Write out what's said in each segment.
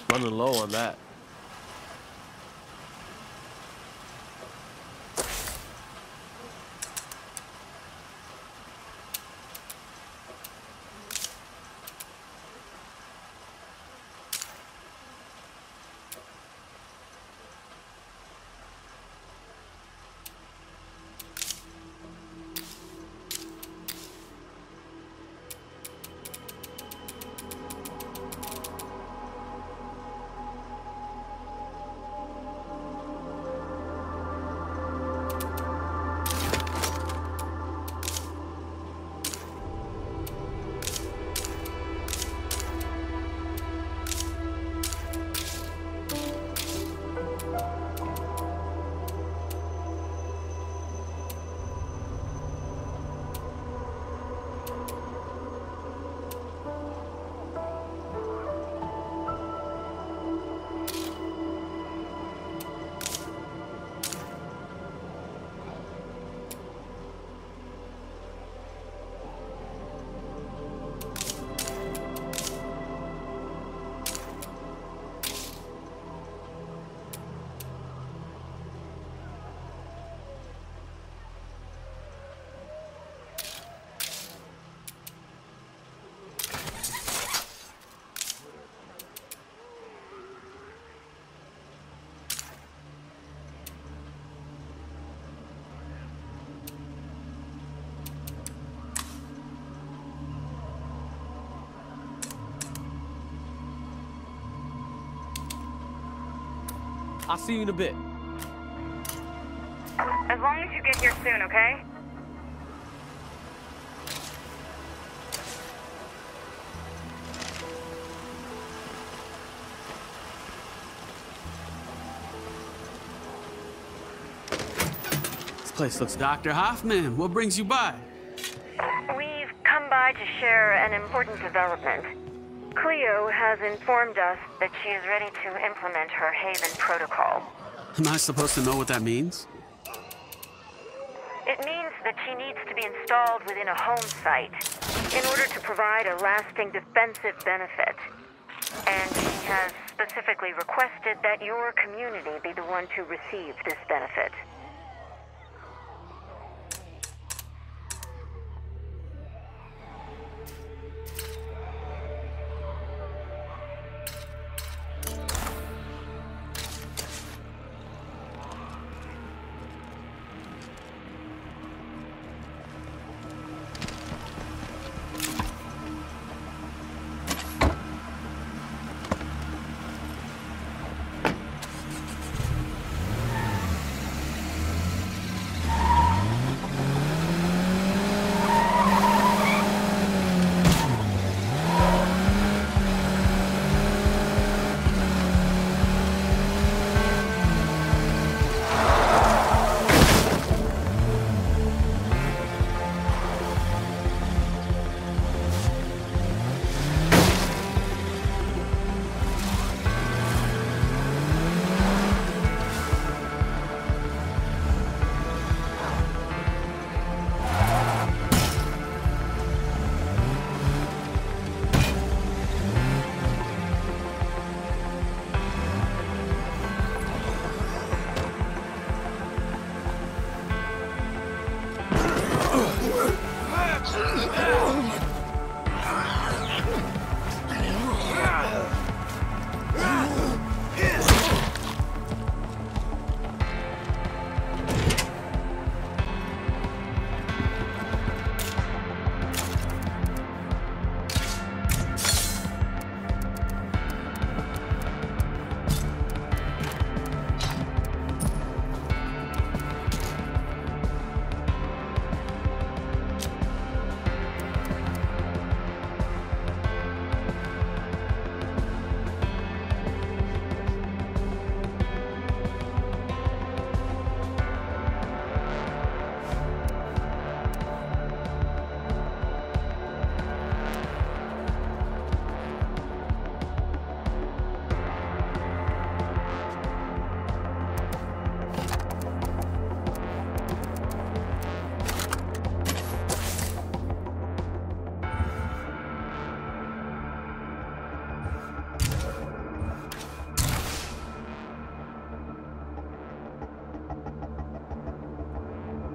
Running low on that. I'll see you in a bit. As long as you get here soon, okay? This place looks... Dr. Hoffman, what brings you by? We've come by to share an important development. Cleo has informed us that she is ready to implement her Haven protocol. Am I supposed to know what that means? It means that she needs to be installed within a home site in order to provide a lasting defensive benefit. And she has specifically requested that your community be the one to receive this benefit.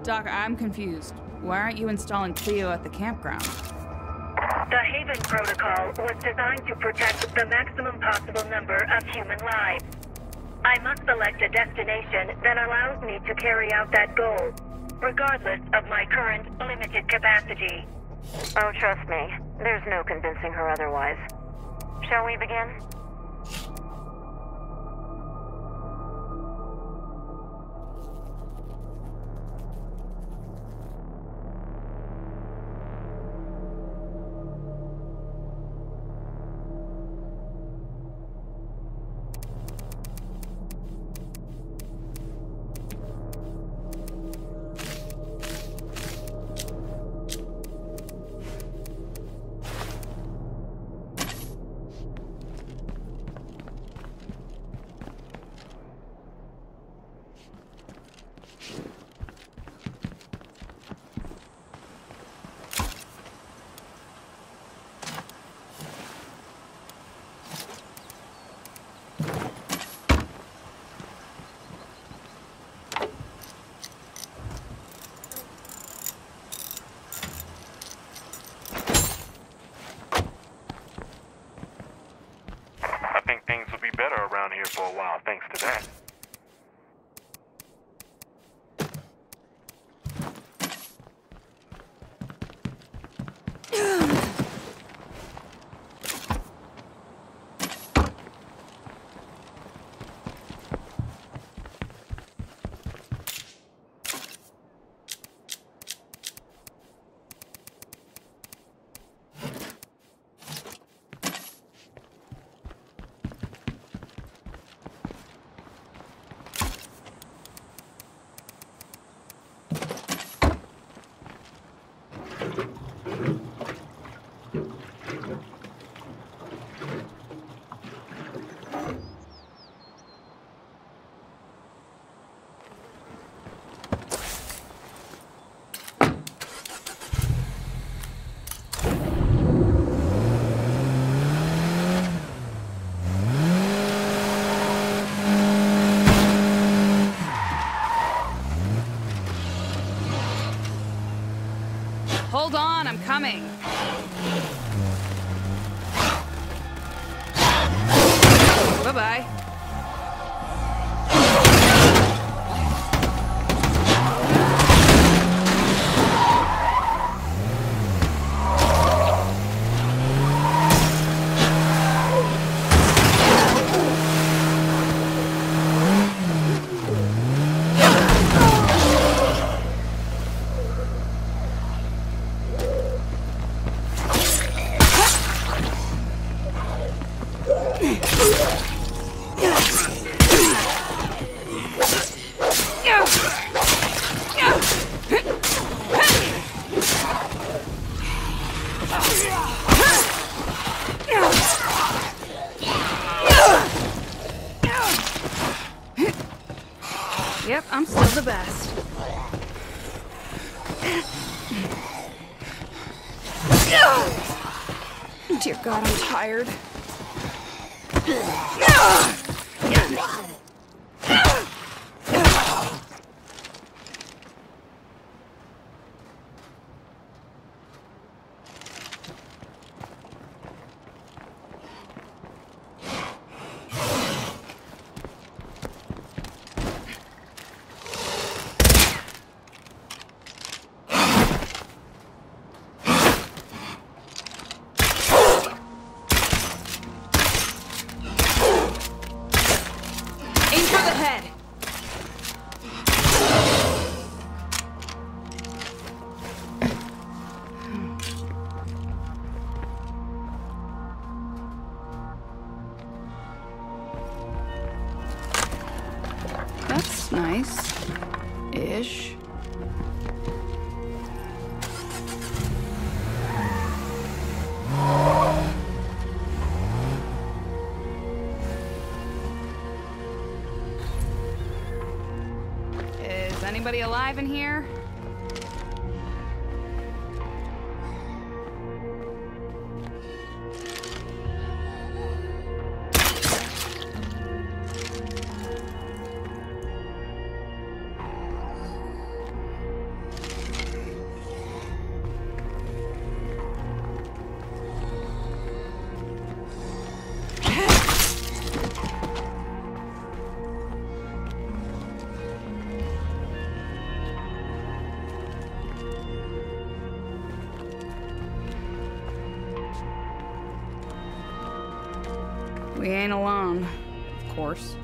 Doc, I'm confused. Why aren't you installing Cleo at the campground? The Haven Protocol was designed to protect the maximum possible number of human lives. I must select a destination that allows me to carry out that goal, regardless of my current limited capacity. Oh, trust me, there's no convincing her otherwise. Shall we begin? For a while, thanks to that. Hold on, I'm coming. Bye-bye. Yep, I'm still the best. Dear God, I'm tired. That's nice-ish. Is anybody alive in here? We ain't alone, of course.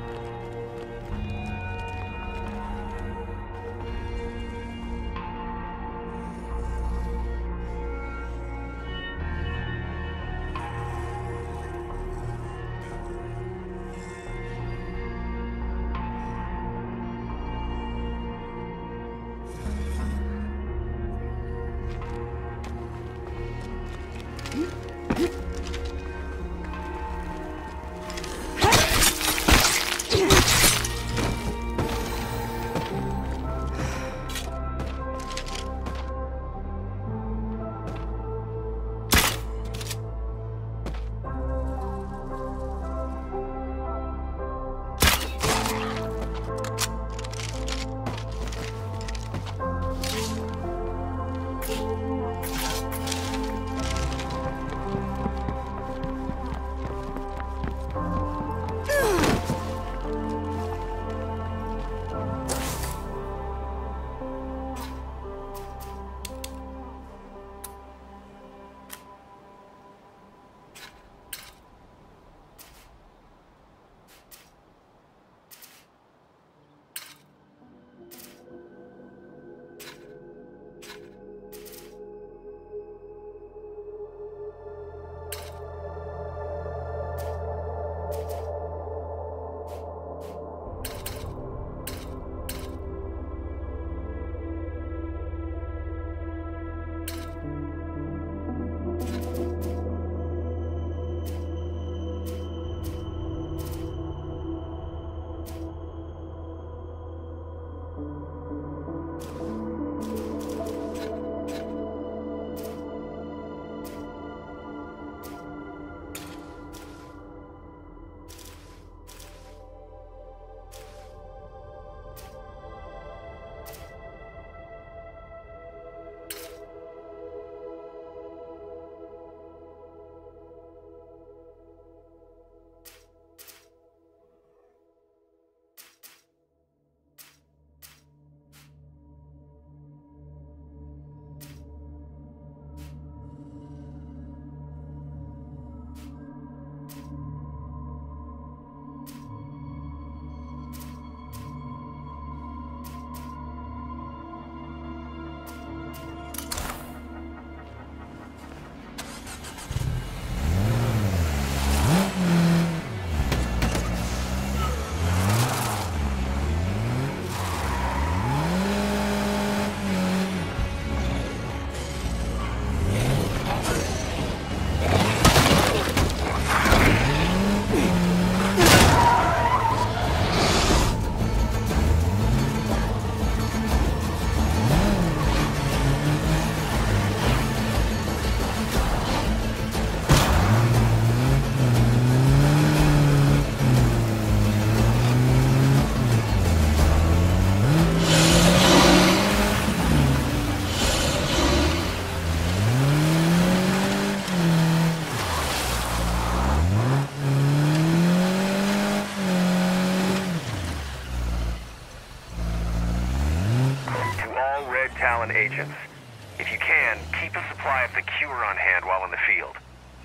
Agents. If you can, keep a supply of the cure on hand while in the field.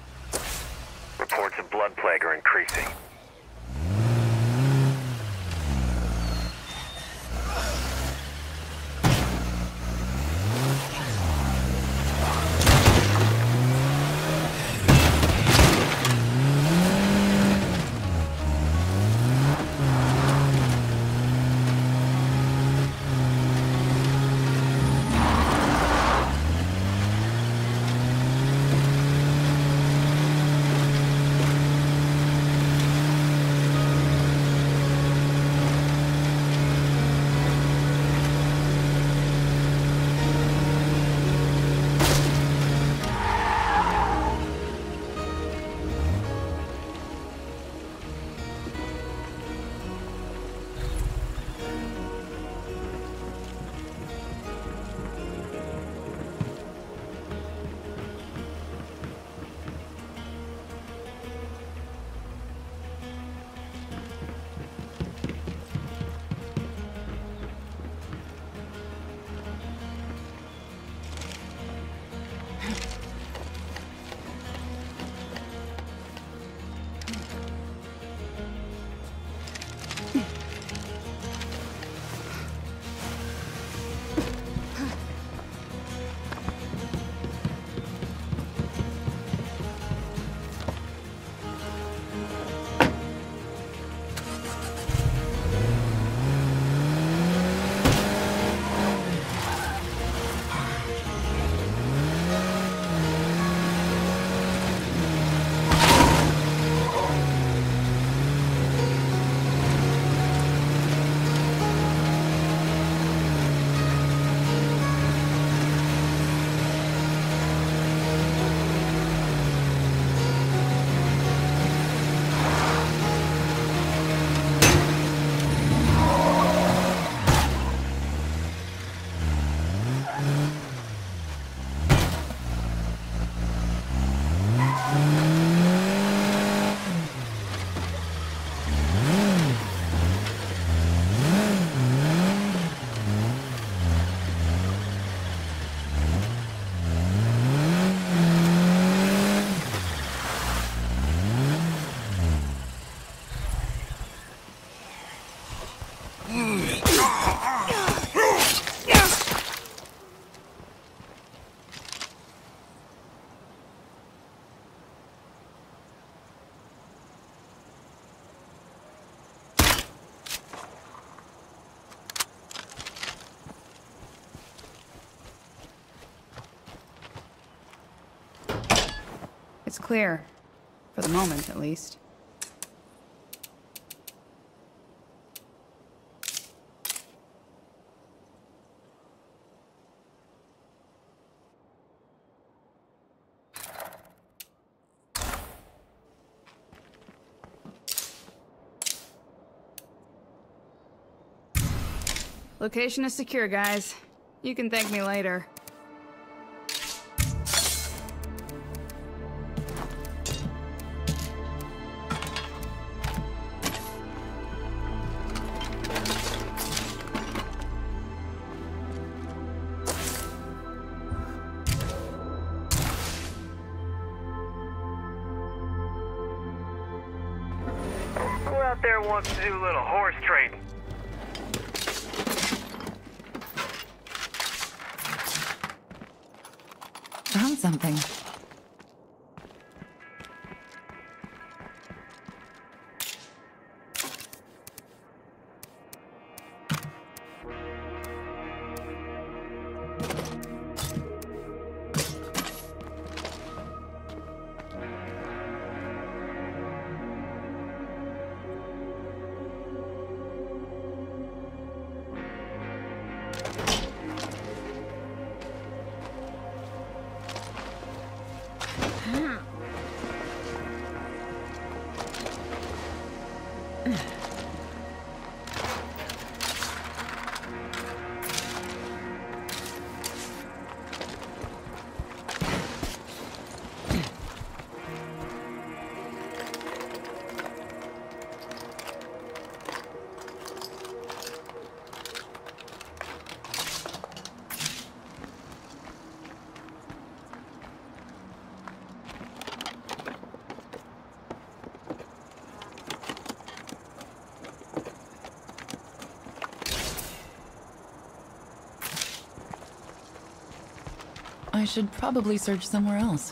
Reports of blood plague are increasing. It's clear. For the moment, at least. Location is secure, guys. You can thank me later. Who out there wants to do a little horse trading? Found something. I should probably search somewhere else.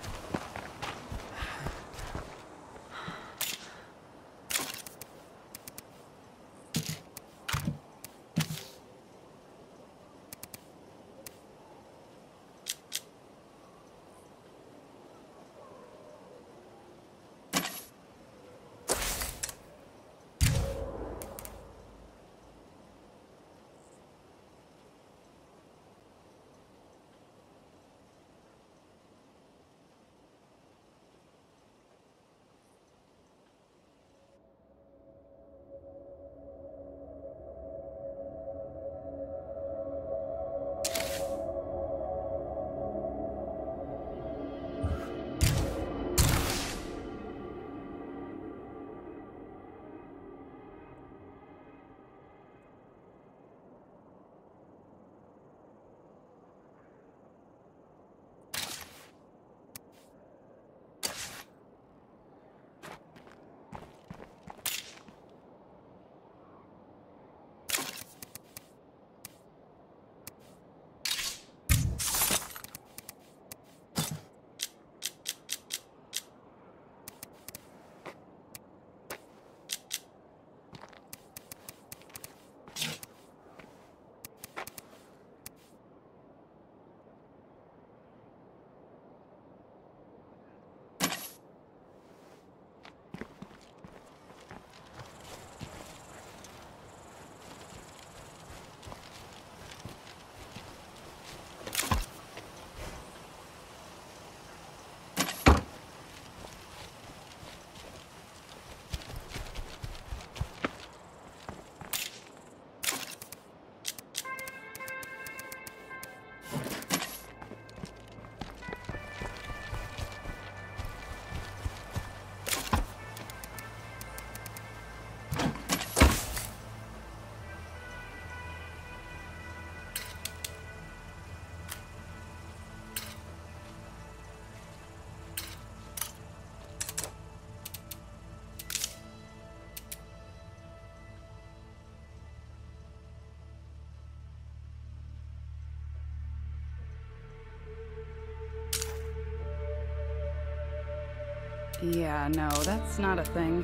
Yeah, no, that's not a thing.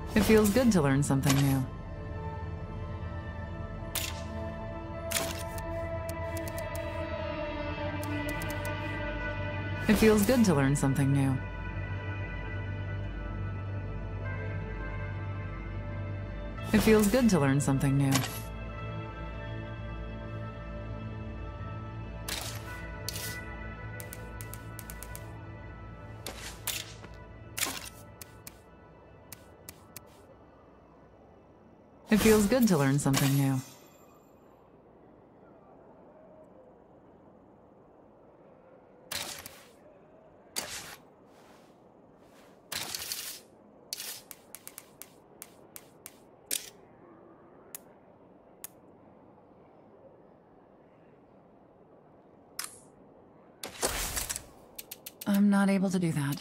It feels good to learn something new. It feels good to learn something new. It feels good to learn something new. It feels good to learn something new. I'm not able to do that.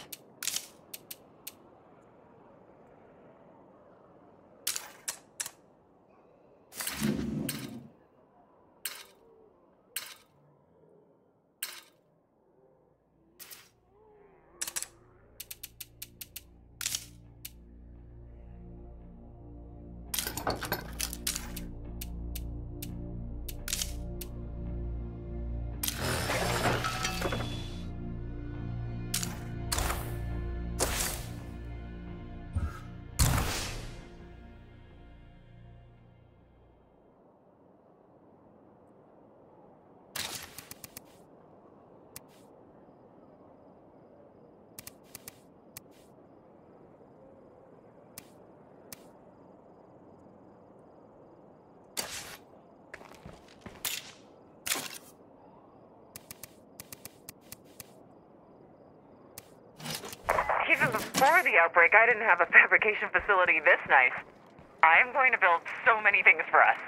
Even before the outbreak, I didn't have a fabrication facility this nice. I am going to build so many things for us.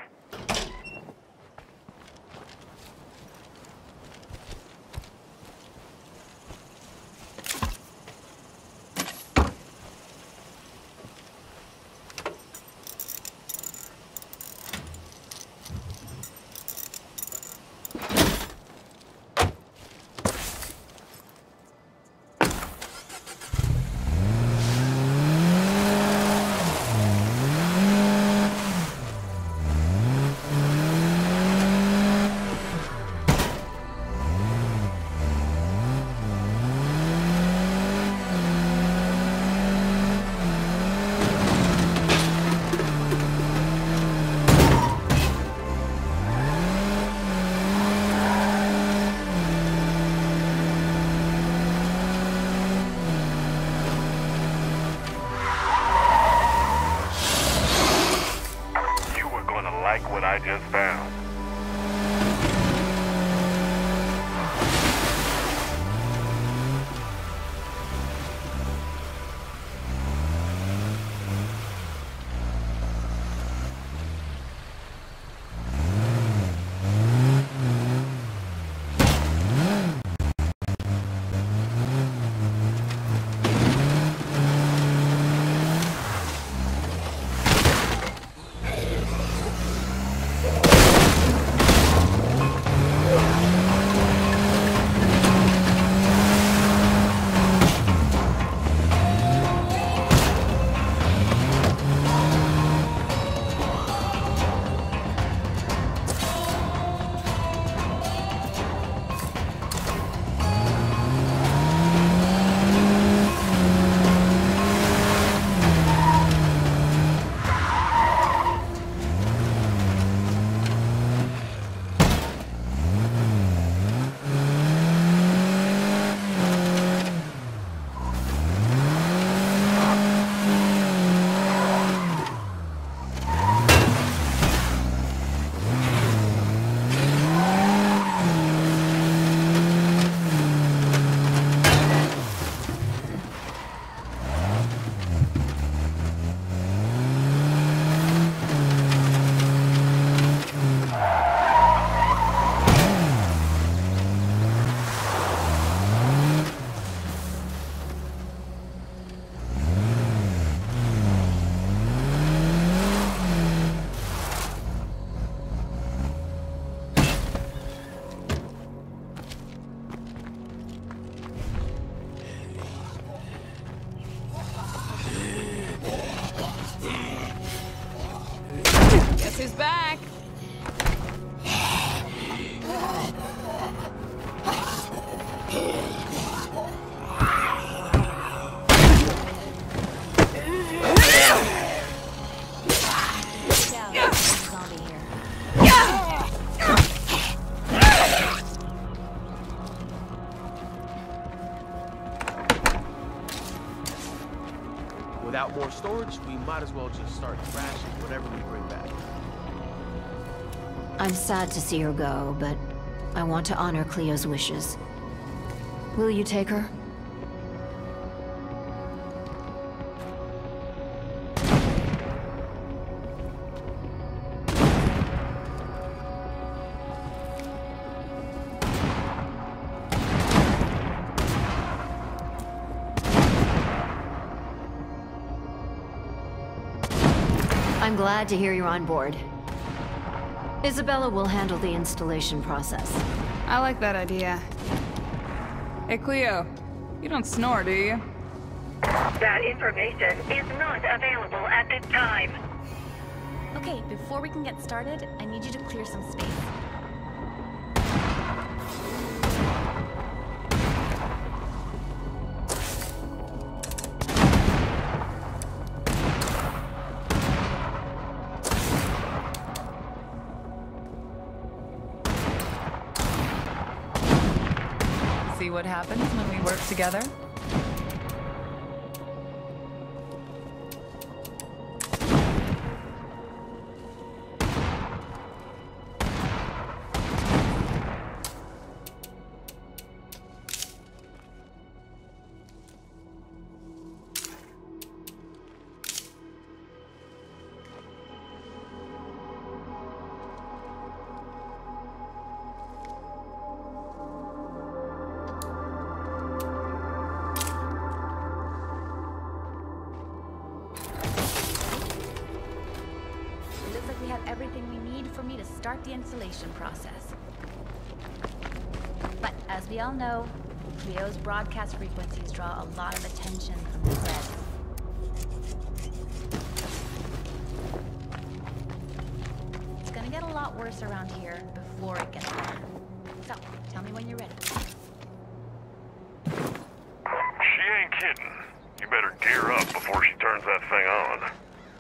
Like what I just found. who's back? Without more storage, we might as well just start crashing whatever we bring back. I'm sad to see her go, but I want to honor Cleo's wishes. Will you take her? I'm glad to hear you're on board. Isabella will handle the installation process. I like that idea. Hey, Cleo. You don't snore, do you? That information is not available at this time. Okay, before we can get started, I need you to clear some space. See what happens when we work together? Everything we need for me to start the installation process. But as we all know, Cleo's broadcast frequencies draw a lot of attention from the press. It's gonna get a lot worse around here before it gets better. So, tell me when you're ready. She ain't kidding. You better gear up before she turns that thing on.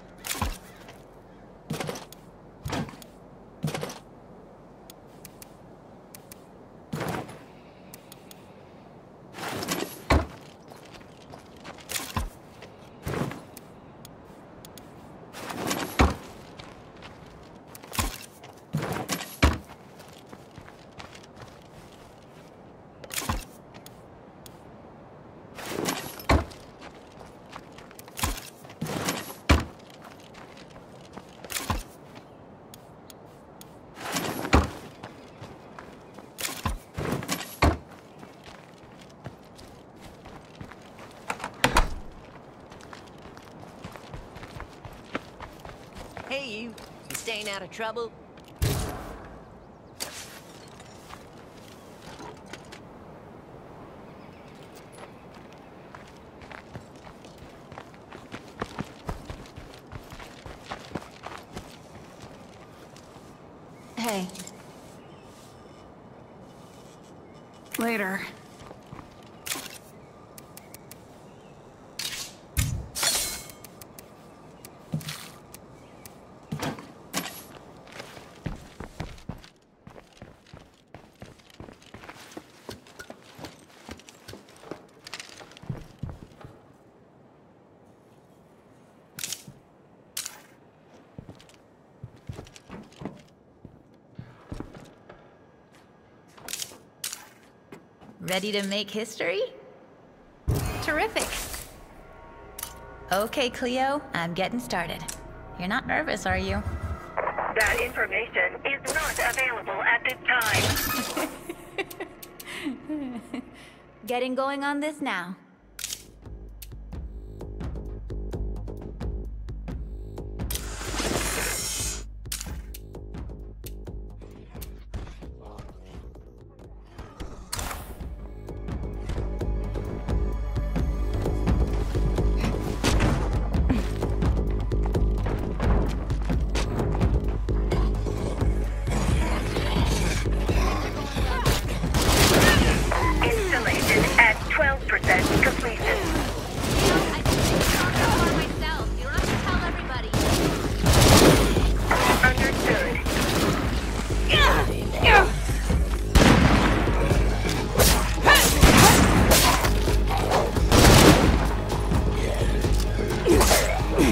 Hey, you staying out of trouble? Hey. Later. Ready to make history? Terrific. Okay, Cleo, I'm getting started. You're not nervous, are you? That information is not available at this time. Getting going on this now.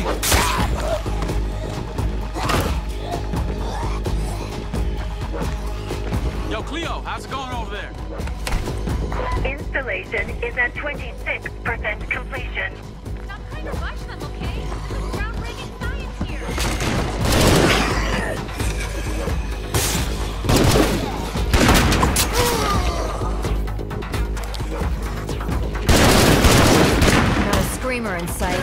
Yo, Cleo, how's it going over there? Installation is at 26% completion. Stop trying to rush them, okay? This is groundbreaking science here. Got a screamer in sight.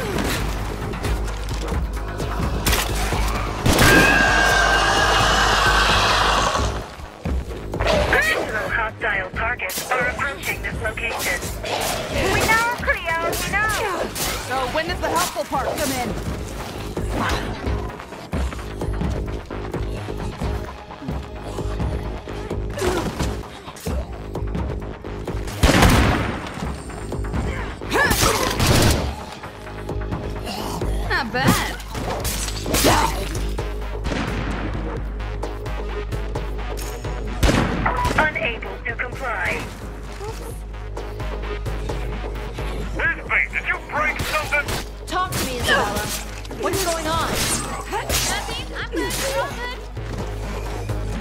Additional hostile targets are approaching this location. We know, Cleo, we know. So when does the helpful part come in? Not bad. Unable to comply. Bisbee, did you break something? Talk to me, Isabella. What's going on? Nothing. I'm good. We're all good.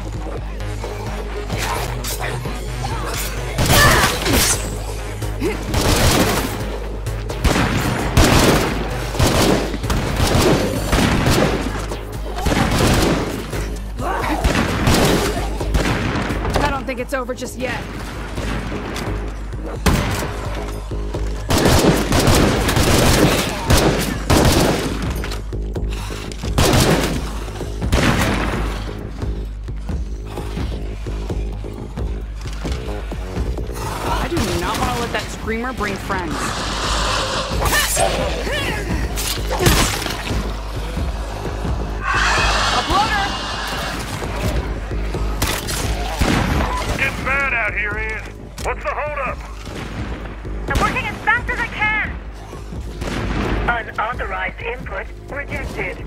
I don't think it's over just yet. I do not want to let that screamer bring friends. Uploader! Getting bad out here, Ian. What's the holdup? I'm working as fast as I can. Unauthorized input rejected.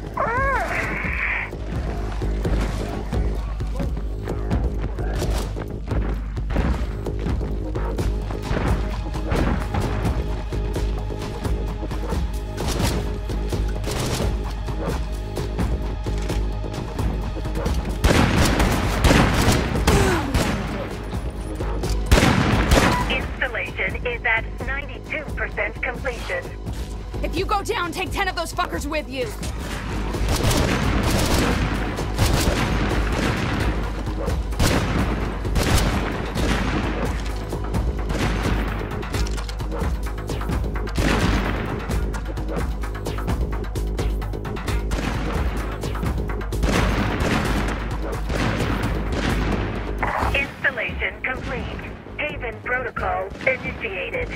Installation is at 92% completion. If you go down, take 10 of those fuckers with you. Installation complete. Haven protocol initiated.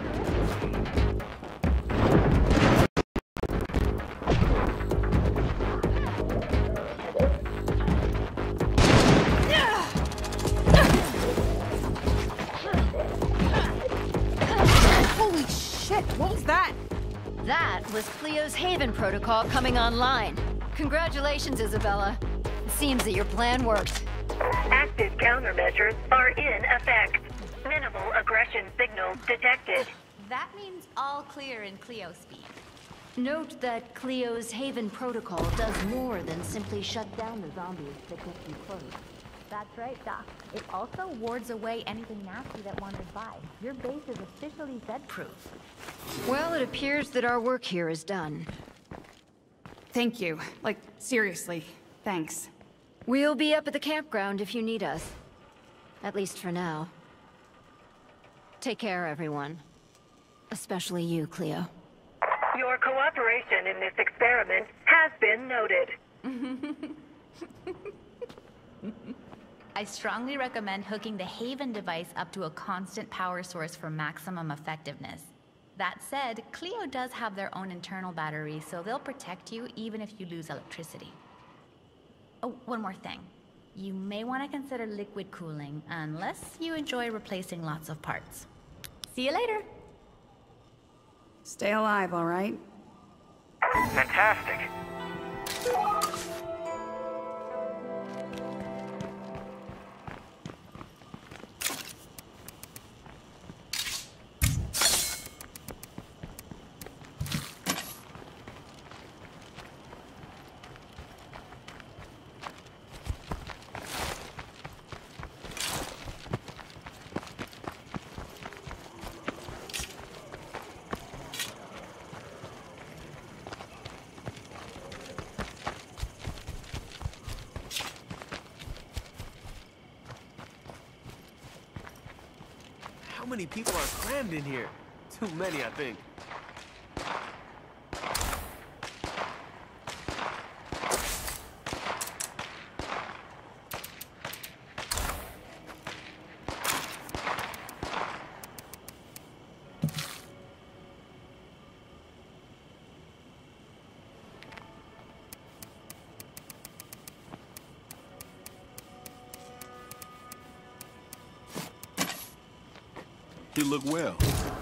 Holy shit, what was that? That was Cleo's Haven protocol coming online. Congratulations, Isabella. It seems that your plan worked. Active countermeasures are in effect. Minimal aggression signals detected. That means all clear in Cleo speak. Note that Cleo's Haven protocol does more than simply shut down the zombies that get you close. That's right, Doc. It also wards away anything nasty that wanders by. Your base is officially Zed-proof. Well, it appears that our work here is done. Thank you. Like, seriously, thanks. We'll be up at the campground if you need us. At least for now. Take care, everyone. Especially you, Cleo. Your cooperation in this experiment has been noted. I strongly recommend hooking the Haven device up to a constant power source for maximum effectiveness. That said, Cleo does have their own internal batteries, so they'll protect you even if you lose electricity. Oh, one more thing. You may want to consider liquid cooling, unless you enjoy replacing lots of parts. See you later! Stay alive, all right? Fantastic. many people are crammed in here? Too many, I think. You look well.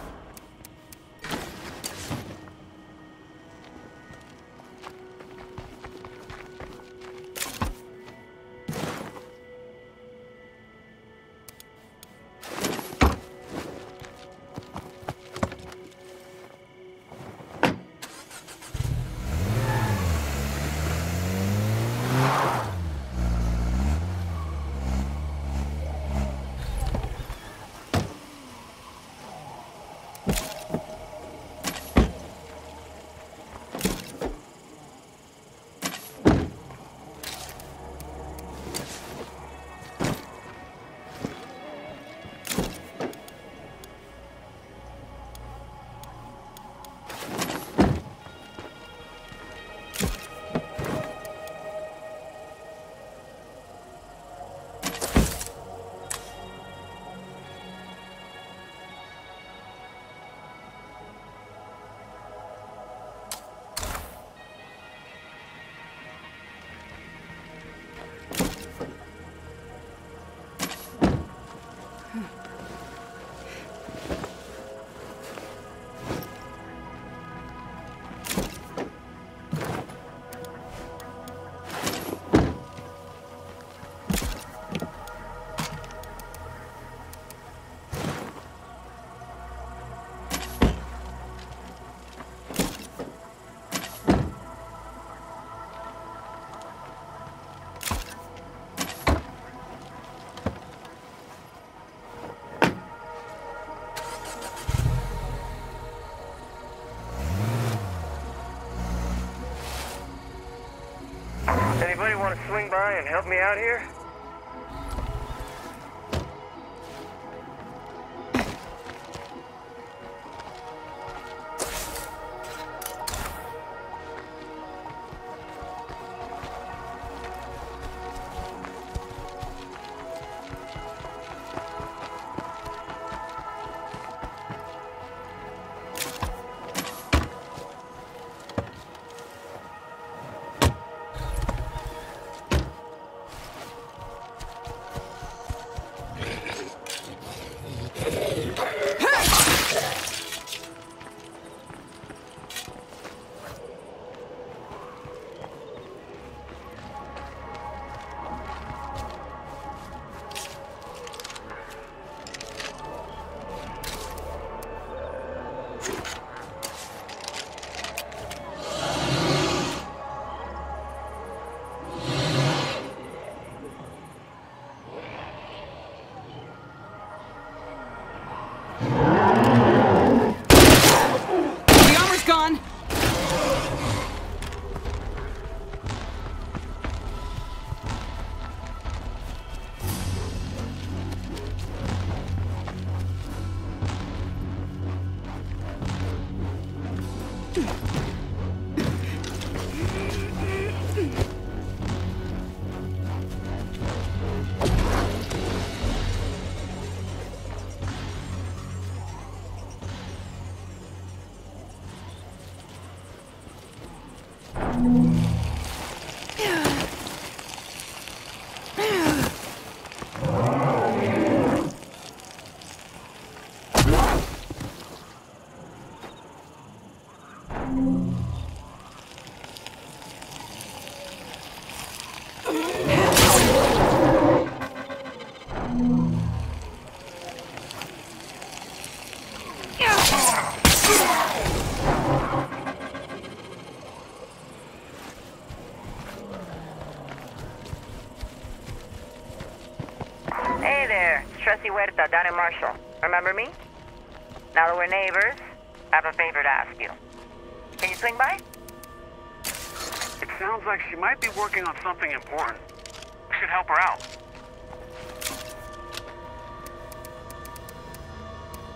Anybody want to swing by and help me out here? Hey there, it's Tressy Huerta down in Marshall. Remember me? Now that we're neighbors, I have a favor to ask you. Can you swing by? It sounds like she might be working on something important. We should help her out.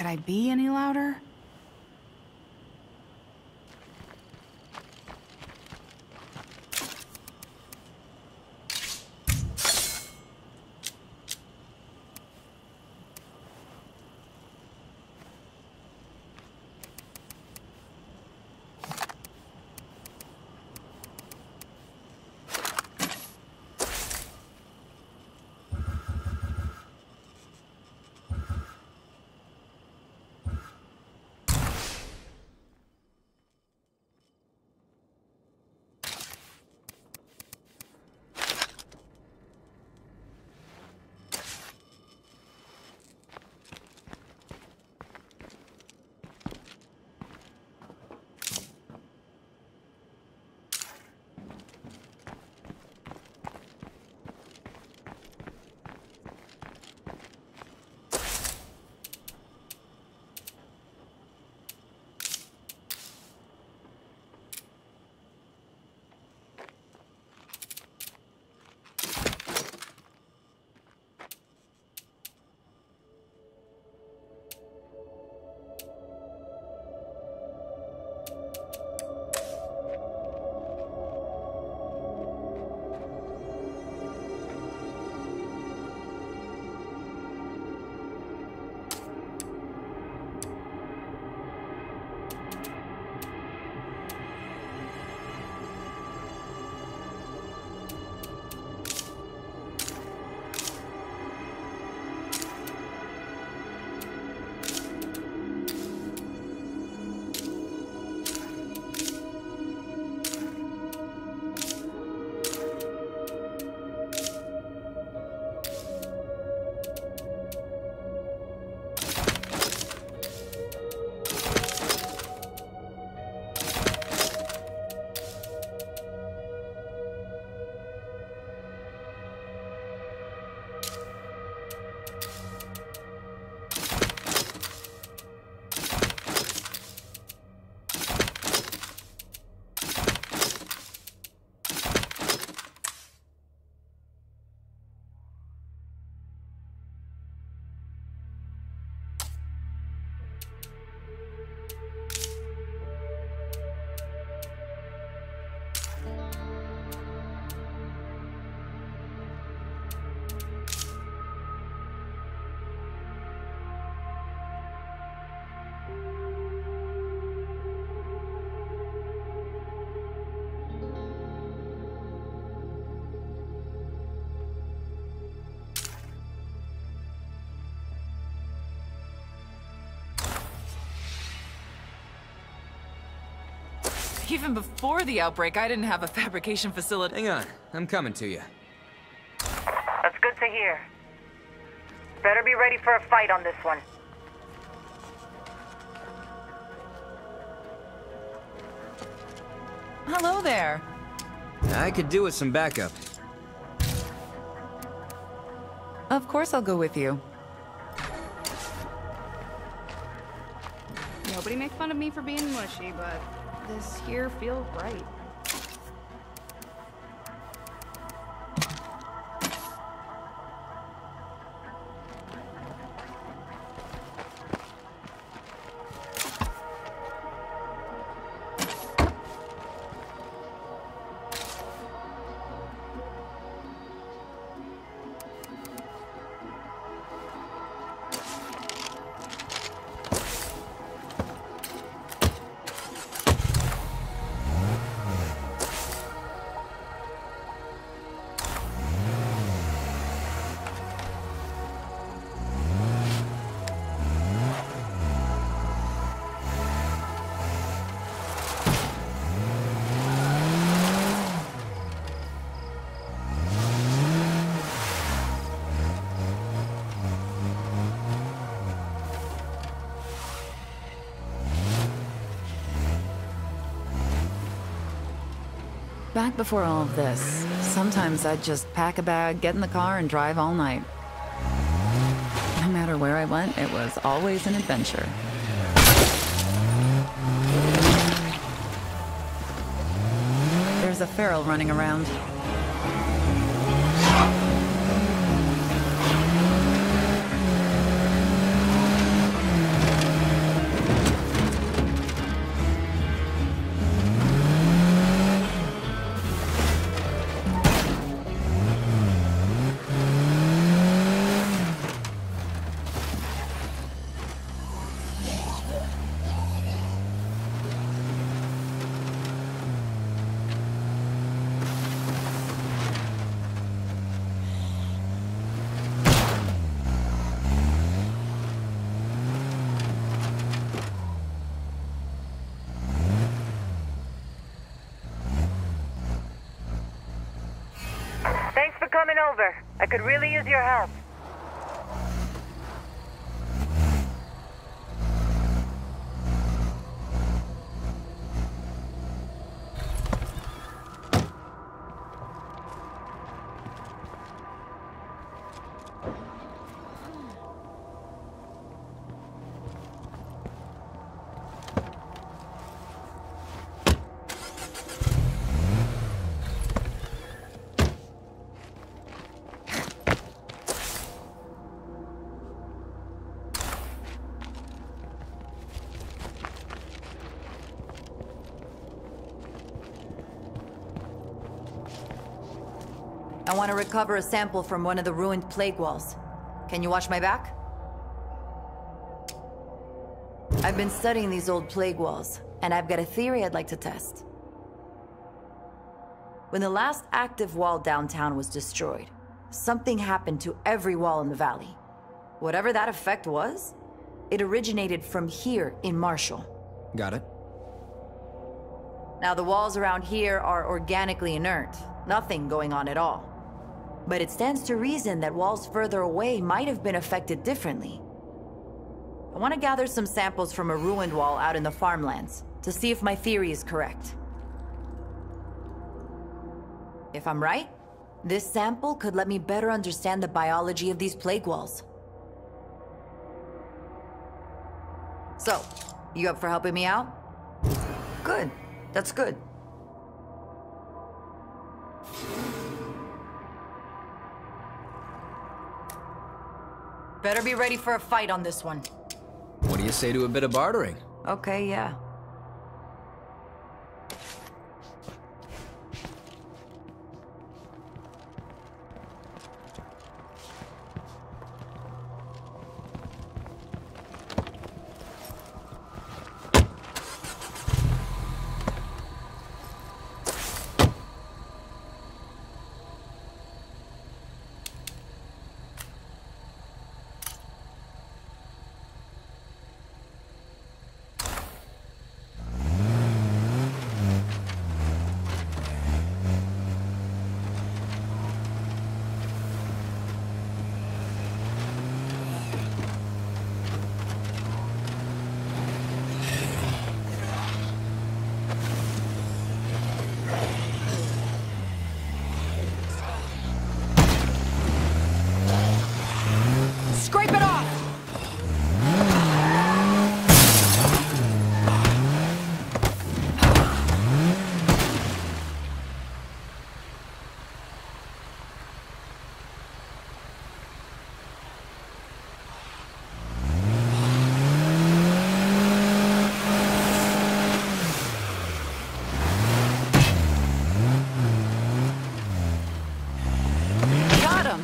I be any louder? Even before the outbreak, I didn't have a fabrication facility. Hang on, I'm coming to you. That's good to hear. Better be ready for a fight on this one. Hello there. I could do with some backup. Of course I'll go with you. Nobody make fun of me for being mushy, but this here feels right. Back before all of this, sometimes I'd just pack a bag, get in the car, and drive all night. No matter where I went, it was always an adventure. There's a feral running around. over. I could really use your help. I want to recover a sample from one of the ruined plague walls. Can you watch my back? I've been studying these old plague walls, and I've got a theory I'd like to test. When the last active wall downtown was destroyed, something happened to every wall in the valley. Whatever that effect was, it originated from here in Marshall. Got it. Now the walls around here are organically inert, nothing going on at all. But it stands to reason that walls further away might have been affected differently. I want to gather some samples from a ruined wall out in the farmlands to see if my theory is correct. If I'm right, this sample could let me better understand the biology of these plague walls. So, you up for helping me out? Good. That's good. Better be ready for a fight on this one. What do you say to a bit of bartering? Okay, yeah. Scrape it off! Got him!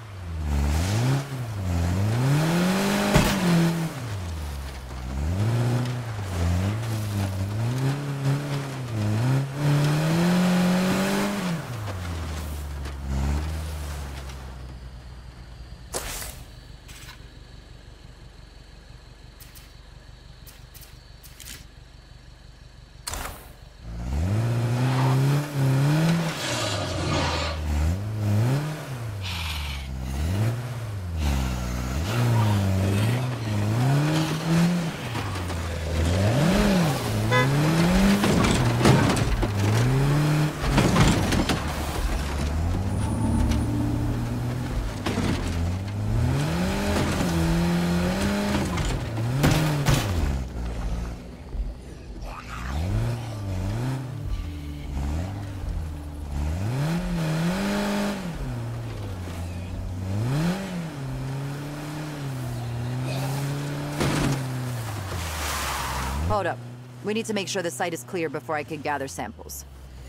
Hold up. We need to make sure the site is clear before I can gather samples.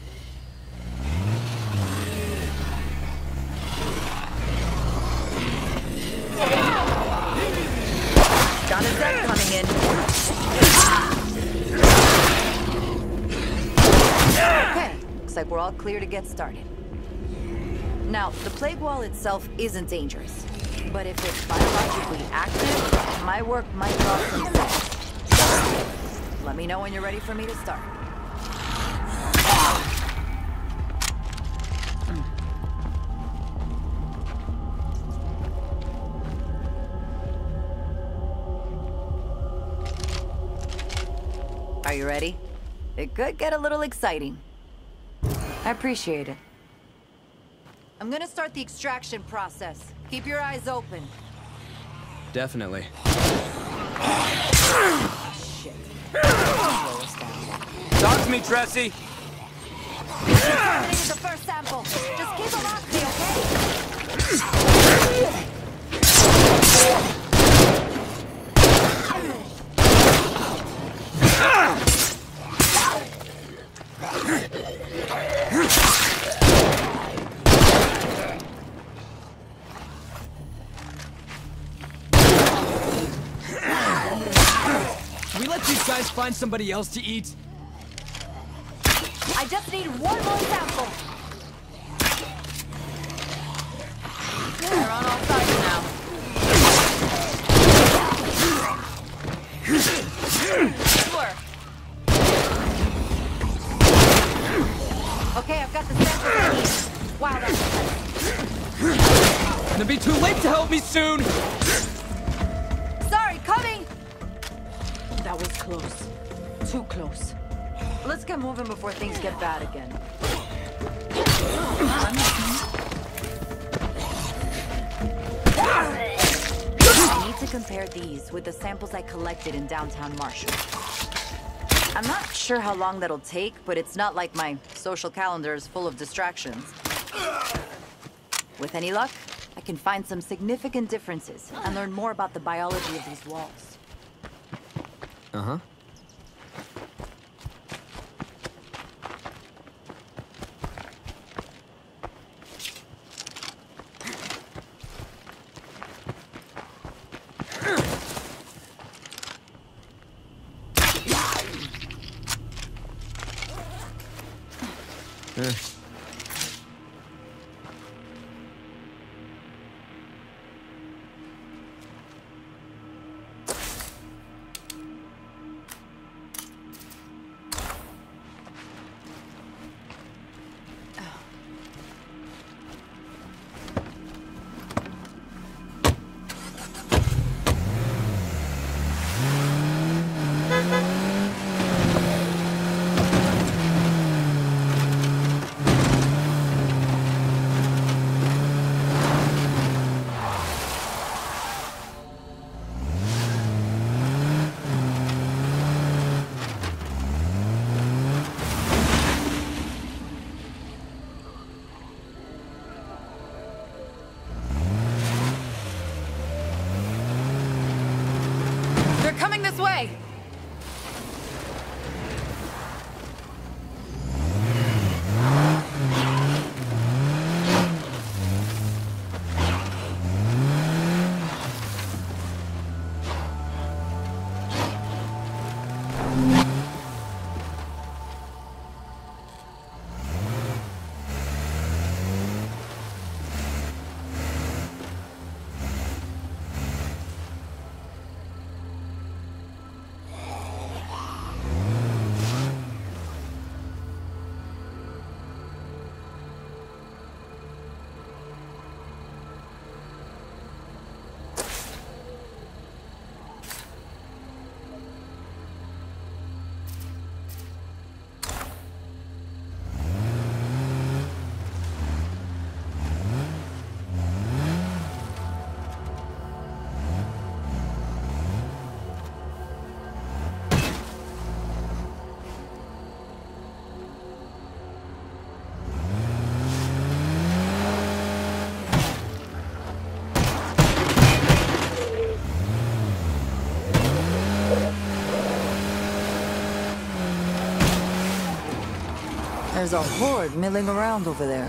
Got a Zed coming in. Okay, looks like we're all clear to get started. Now, the plague wall itself isn't dangerous, but if it's biologically active, my work might draw some sense. Let me know when you're ready for me to start. Are you ready? It could get a little exciting. I appreciate it. I'm gonna start the extraction process. Keep your eyes open. Definitely. Shit. Talk to me, Tressie! This is the first sample. Just keep them off me, okay? Can we let these guys find somebody else to eat? I just need one more sample. They're on all sides now. Good work. Okay, I've got the sample I need. Wow, that's Gonna be too late to help me soon! Sorry, coming! That was close. Too close. Let's get moving before things get bad again. I need to compare these with the samples I collected in downtown Marshall. I'm not sure how long that'll take, but it's not like my social calendar is full of distractions. With any luck, I can find some significant differences and learn more about the biology of these walls. Uh-huh. This way! There's a horde milling around over there.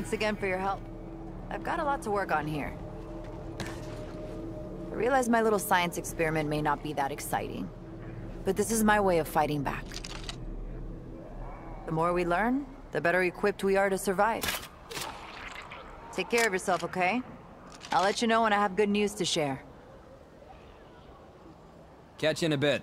Thanks again for your help. I've got a lot to work on here. I realize my little science experiment may not be that exciting, but this is my way of fighting back. The more we learn, the better equipped we are to survive. Take care of yourself, okay? I'll let you know when I have good news to share. Catch you in a bit.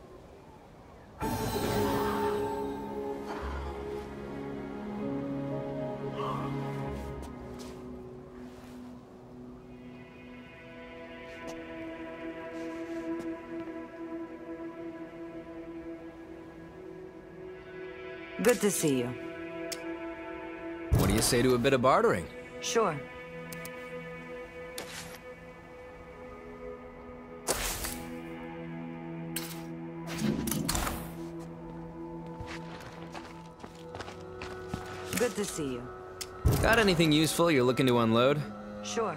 Good to see you. What do you say to a bit of bartering? Sure. Good to see you. Got anything useful you're looking to unload? Sure.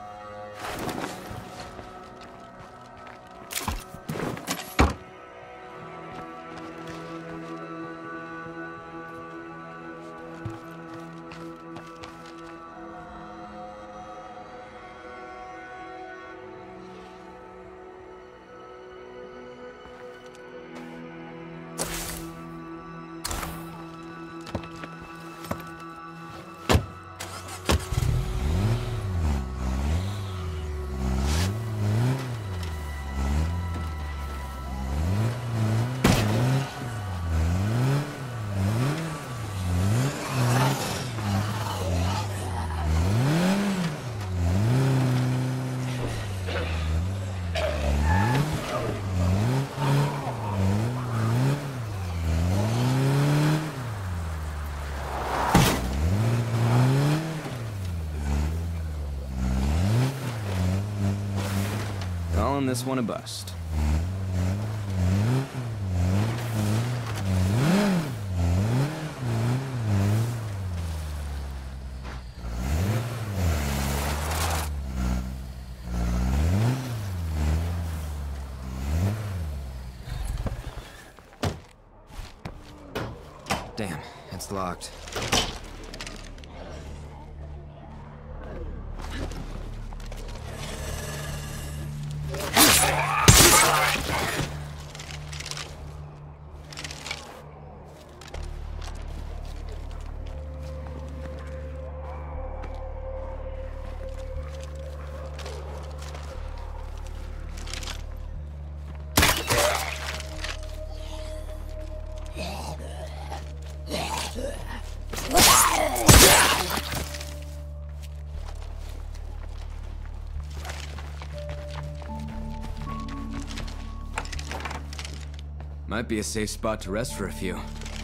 Calling this one a bust. Damn, it's locked. Might be a safe spot to rest for a few.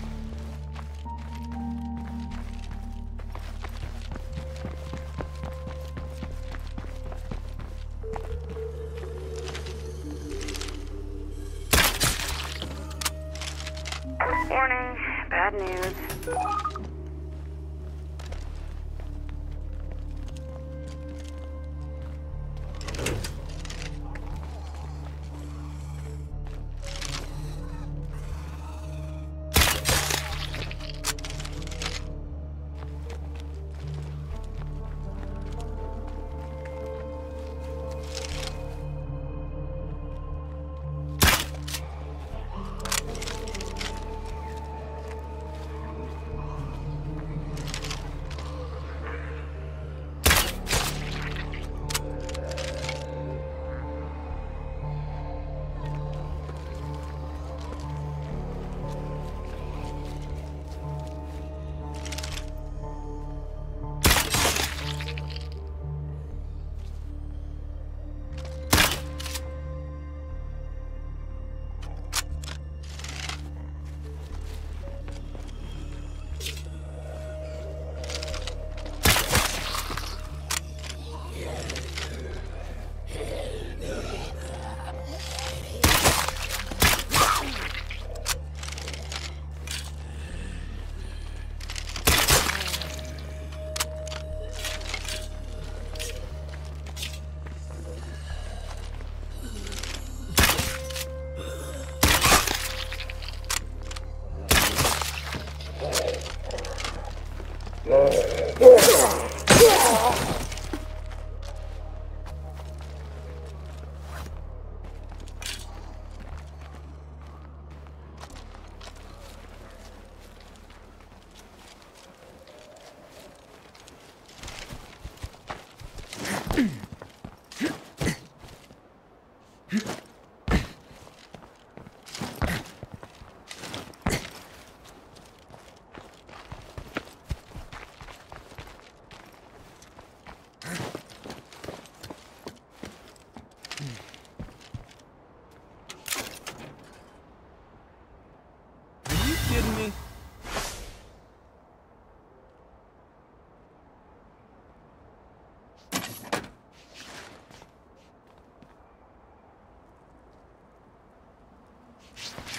Warning, bad news.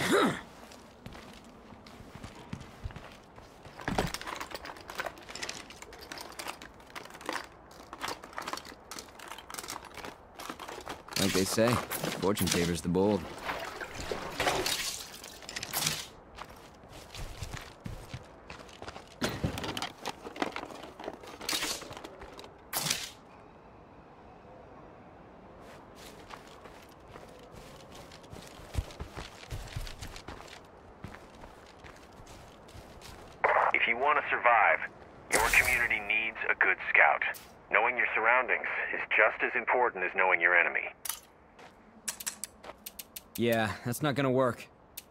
Like they say, fortune favors the bold. If you want to survive, your community needs a good scout. Knowing your surroundings is just as important as knowing your enemy. Yeah, that's not gonna work.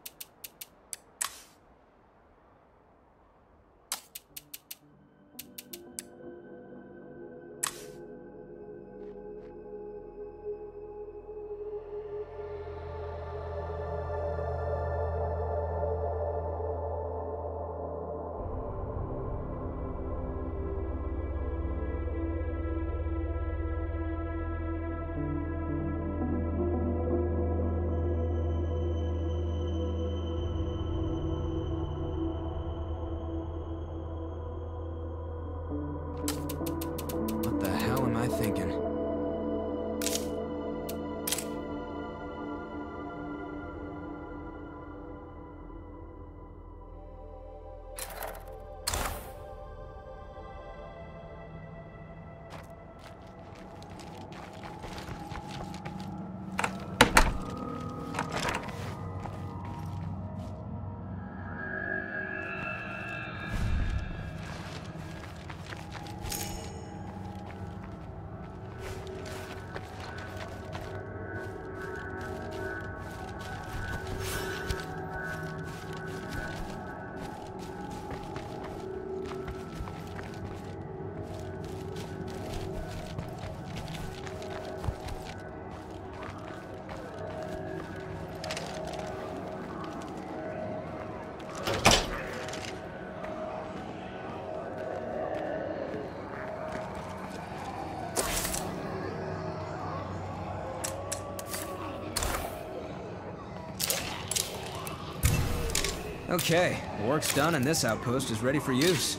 What the hell am I thinking? Okay, the work's done and this outpost is ready for use.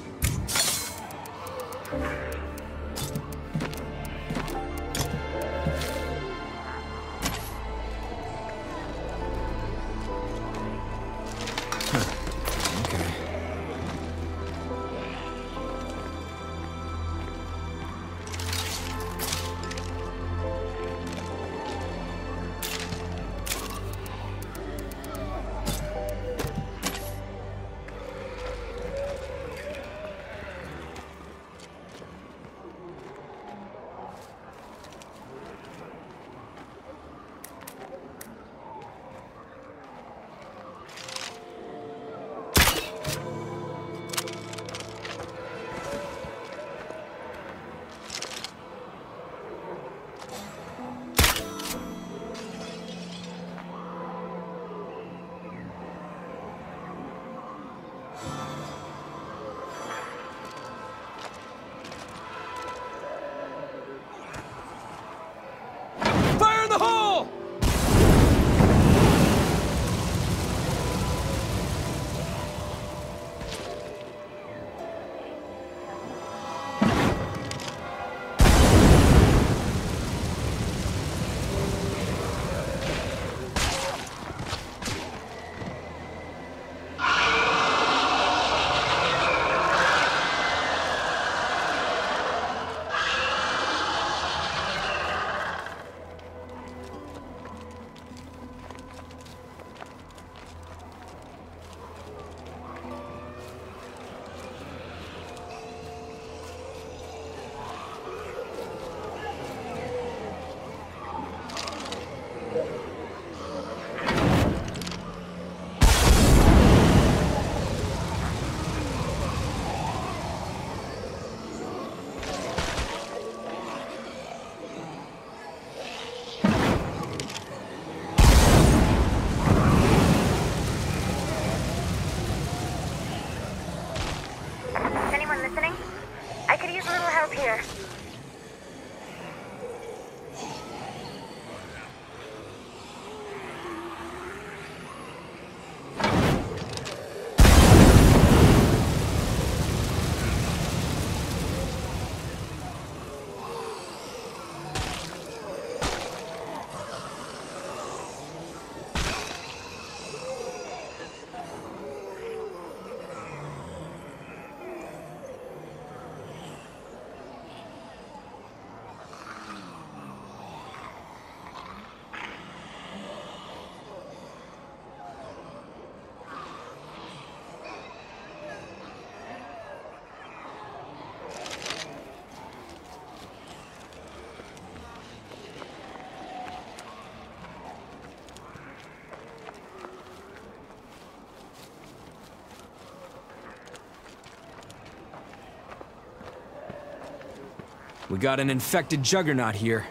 We got an infected juggernaut here.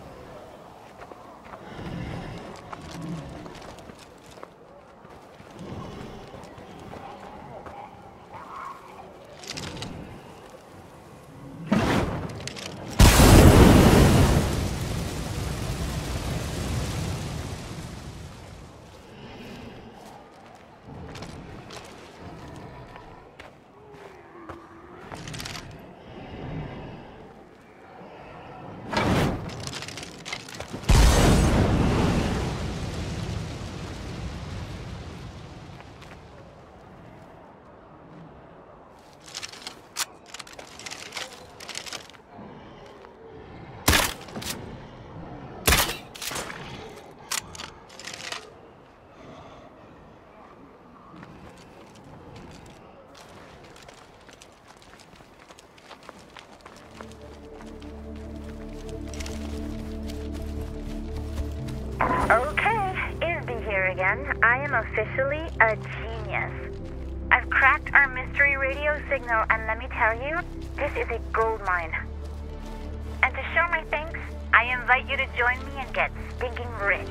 Okay, Isby here again. I am officially a genius. I've cracked our mystery radio signal, and let me tell you, this is a gold mine. And to show my thanks, I invite you to join me and get stinking rich.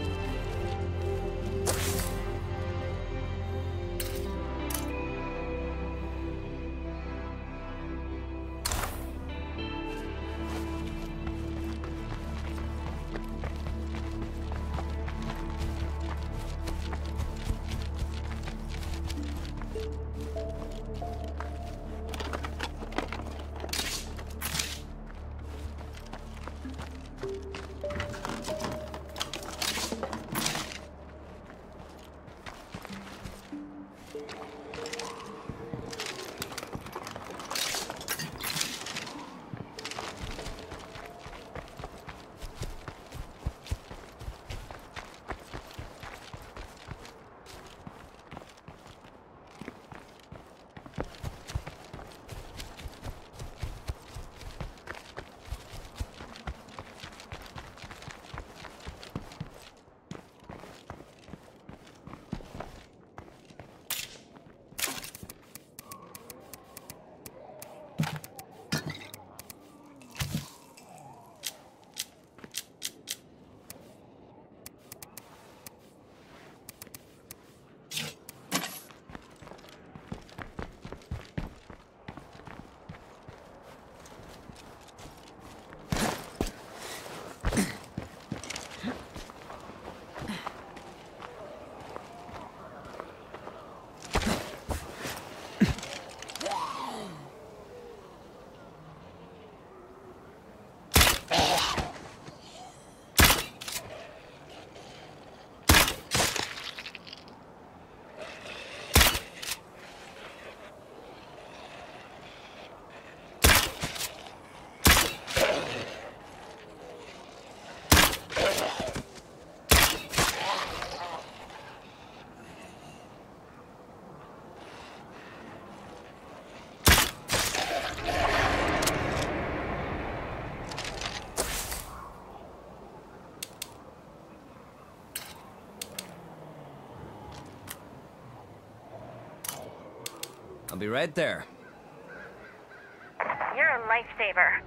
I'll be right there. You're a lifesaver.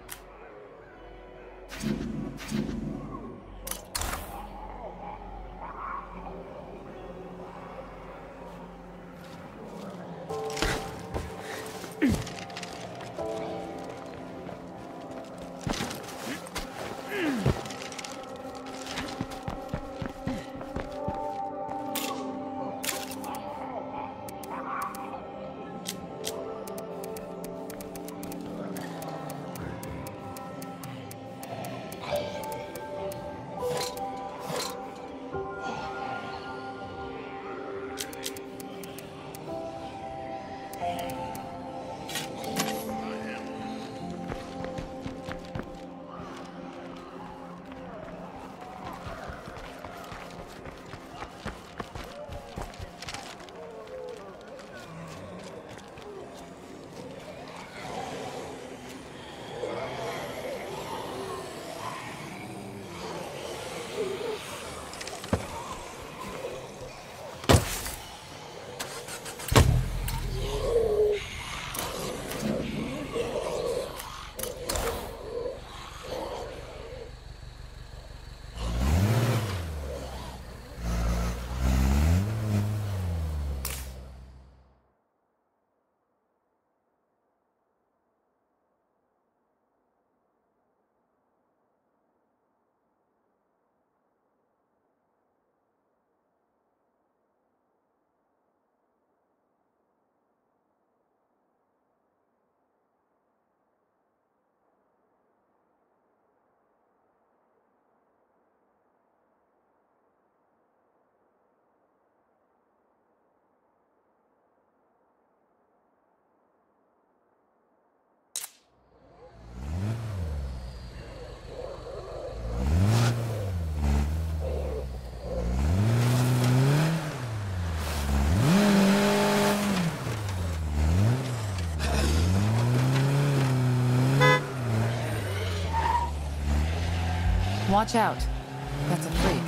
Watch out. That's a freak.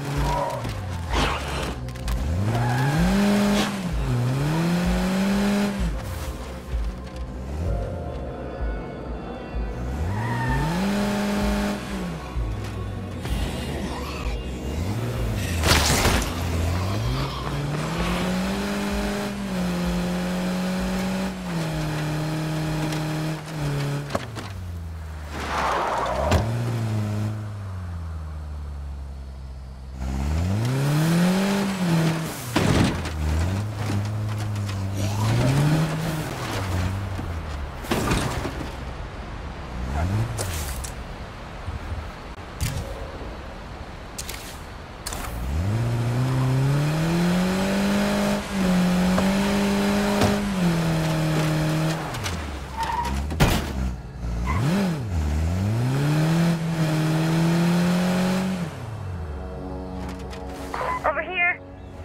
Over here.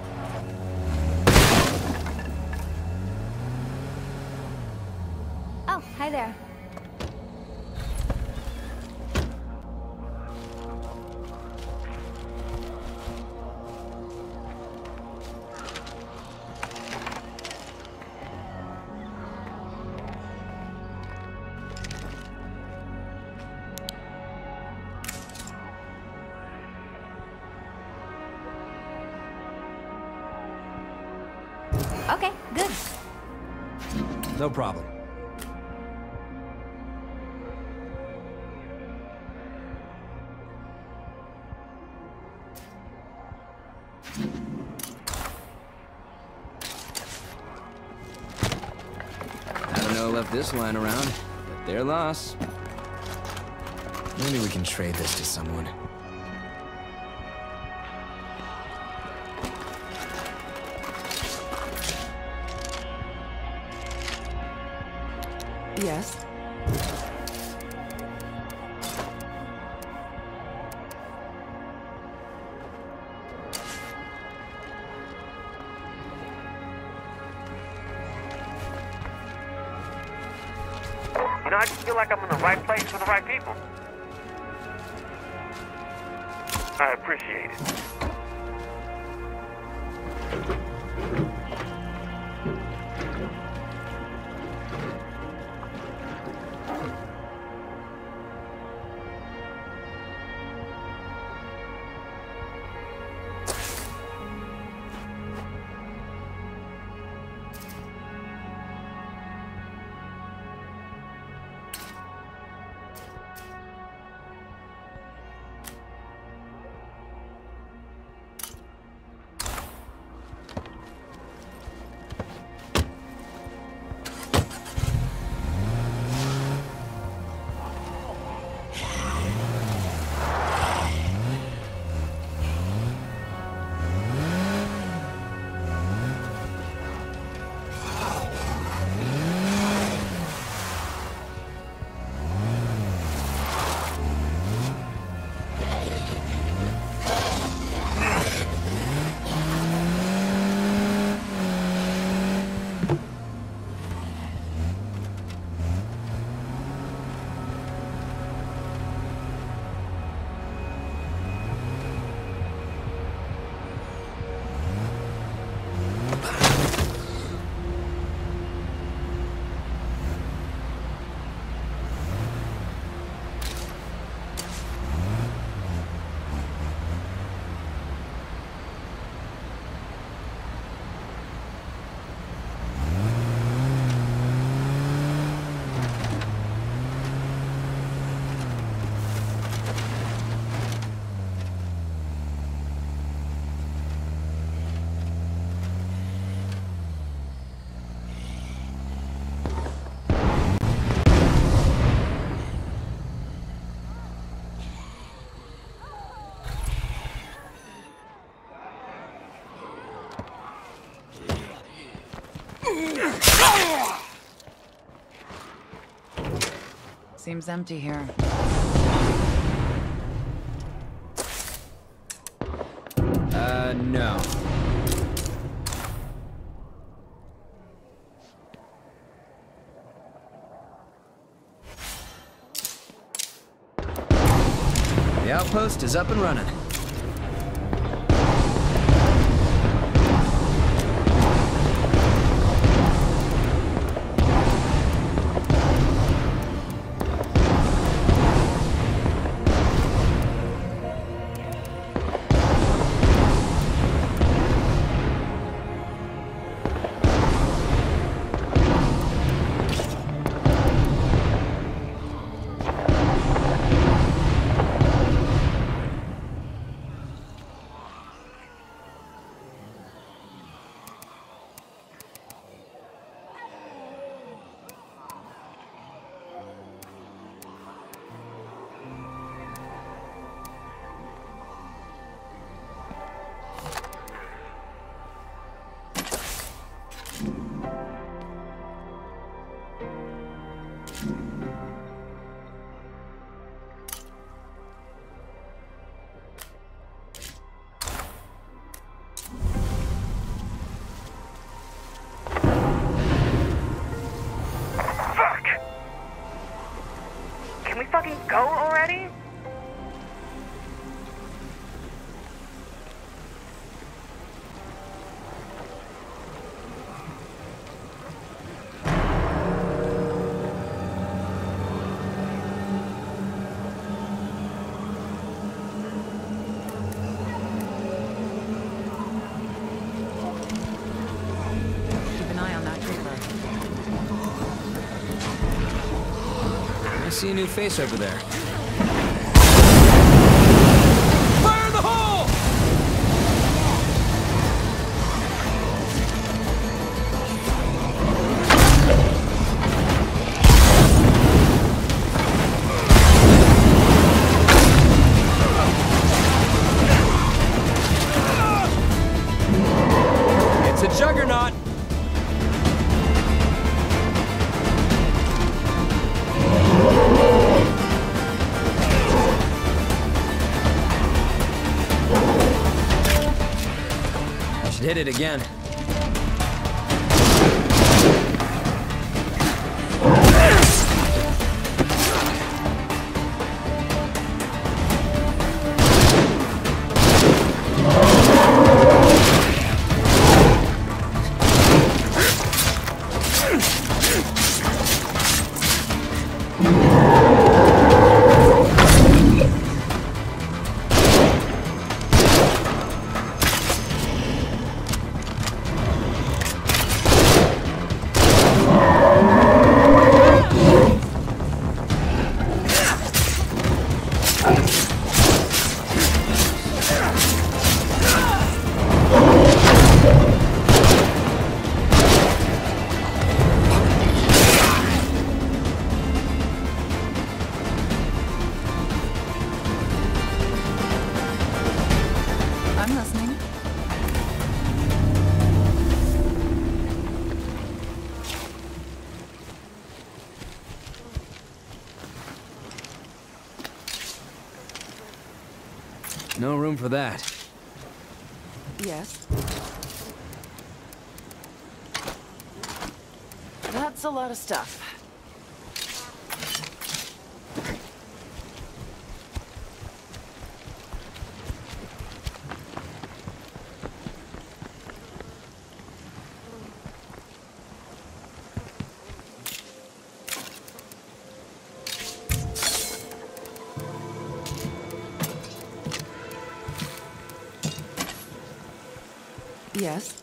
Oh, hi there. Okay, good. No problem. I don't know who left this line around, but their loss. Maybe we can trade this to someone. Yes. You know, I just feel like I'm in the right place with the right people. I appreciate it. Seems empty here. No. outpost is up and running. Fucking go already? Keep an eye on that creeper. I see a new face over there. Fire in the hole! It's a juggernaut! Hit it again. I'm listening. No room for that. Yes. That's a lot of stuff. Yes.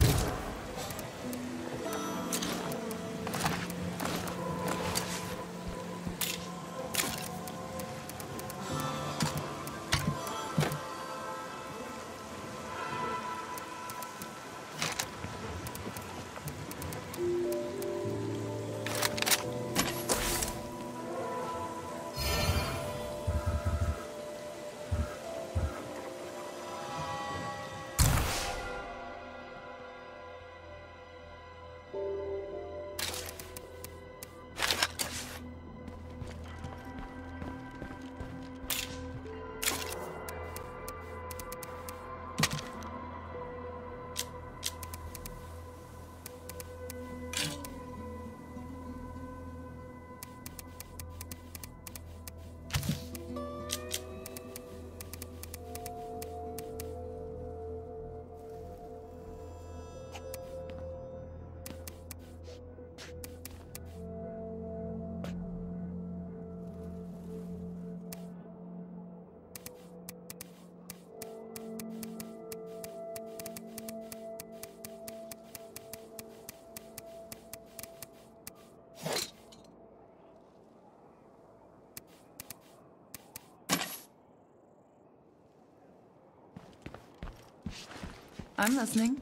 I'm listening.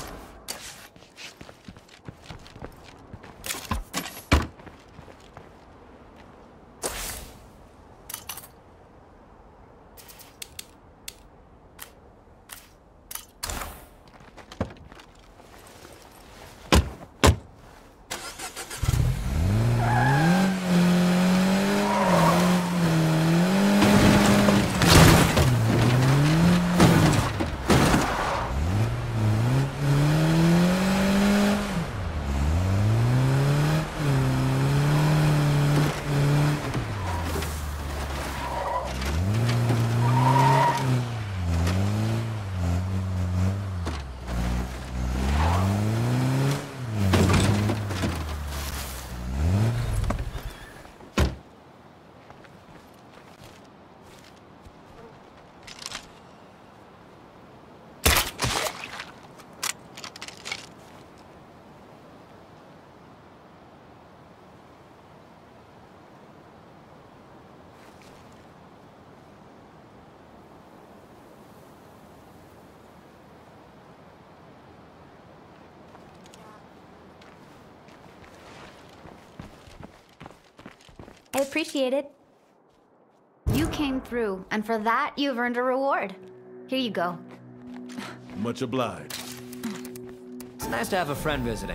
I appreciate it. You came through, and for that, you've earned a reward. Here you go. Much obliged. It's nice to have a friend visiting.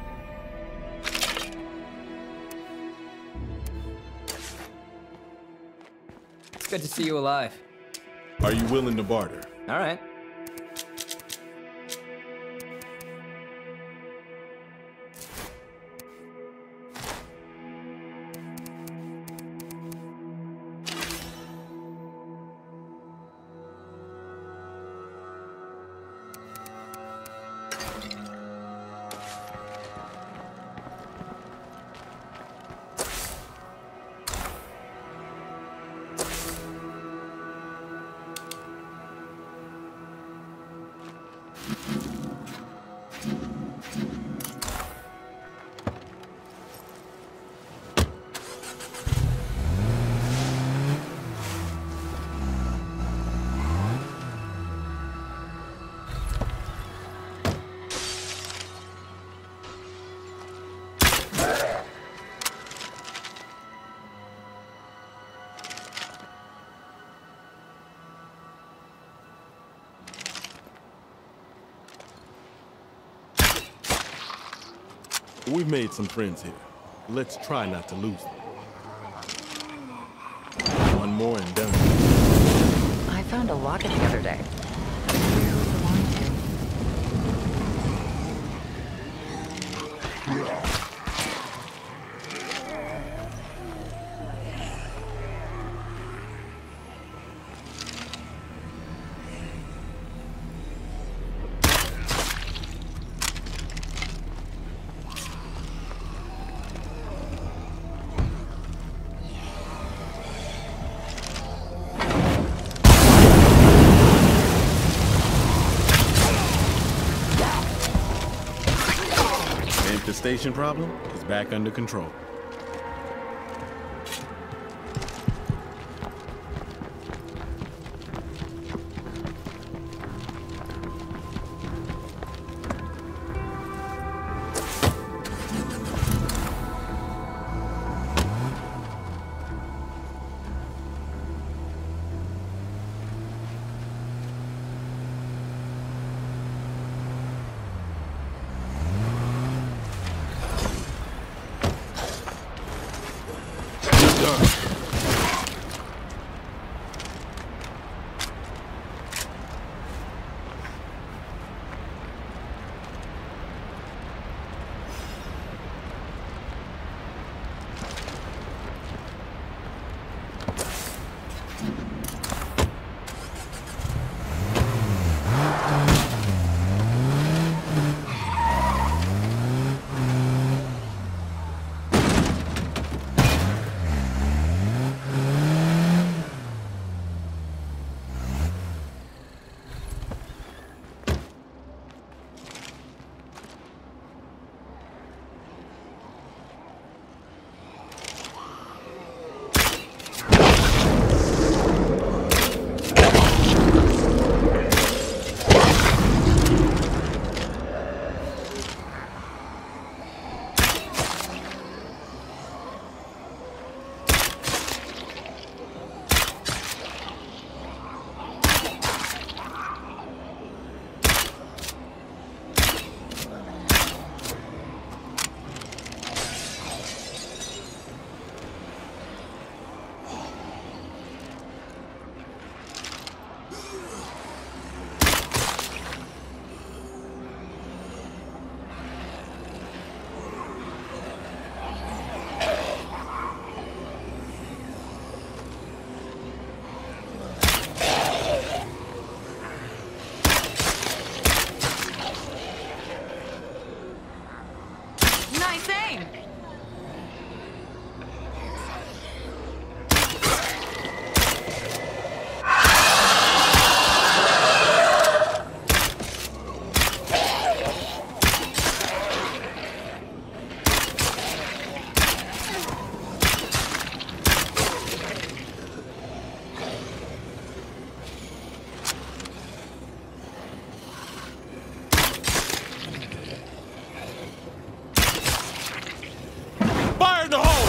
It's good to see you alive. Are you willing to barter? All right. We've made some friends here. Let's try not to lose them. One more and done. I found a locket the other day. Station problem is back under control. Nice aim! Fire in the hole!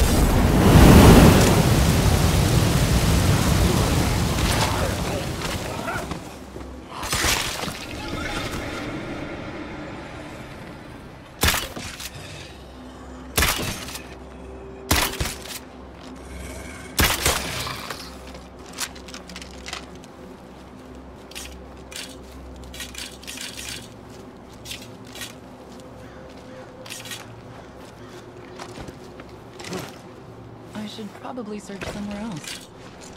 I should probably search somewhere else.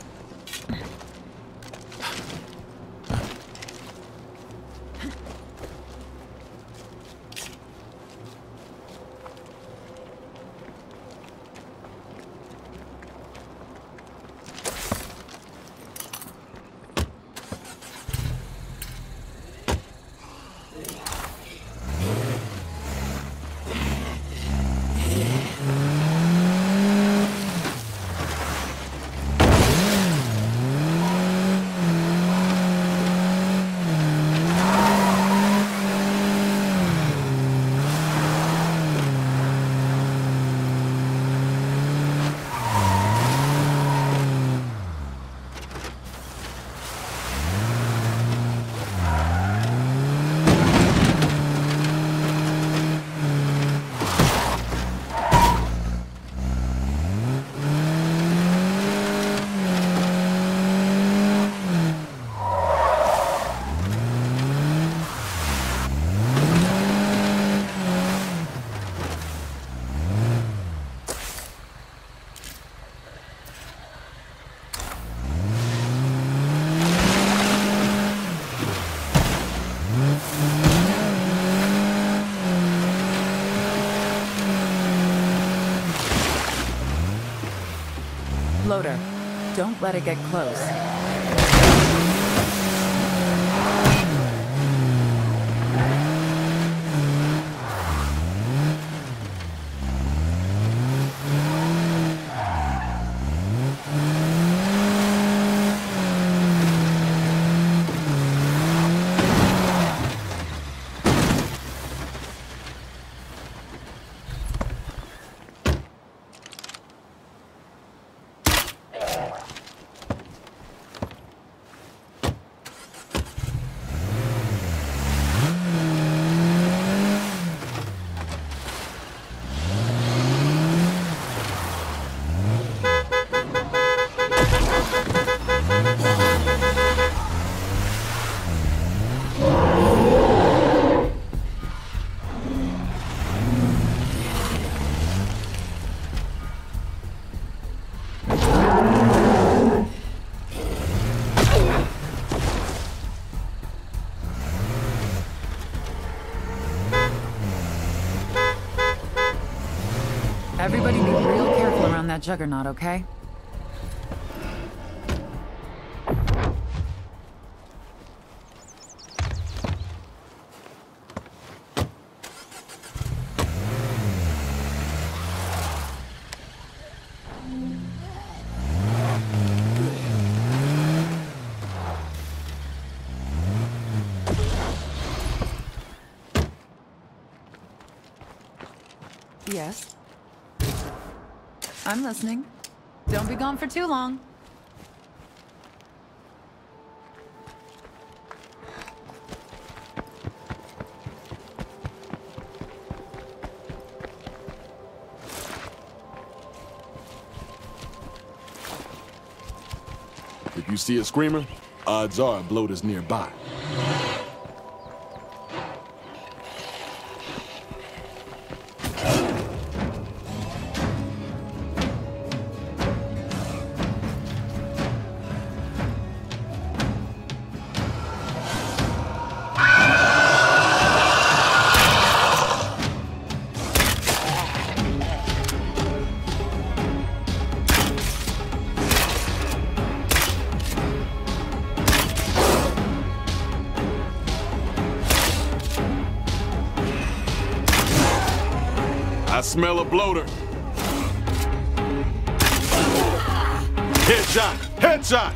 Loader, don't let it get close. Everybody be real careful around that juggernaut, okay? Yes? I'm listening. Don't be gone for too long. If you see a screamer, Odds are a bloater's nearby. I smell a bloater. Headshot! Headshot!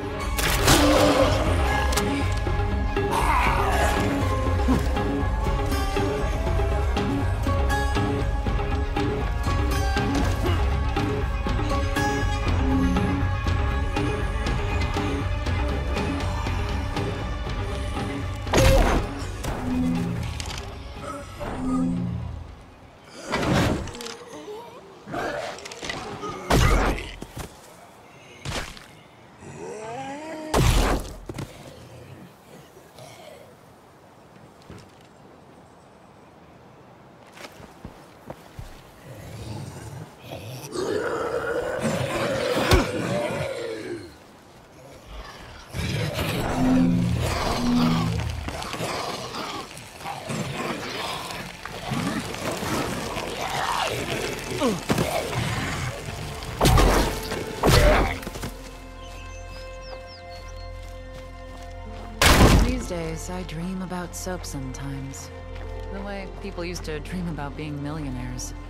These days, I dream about soap sometimes. The way people used to dream about being millionaires.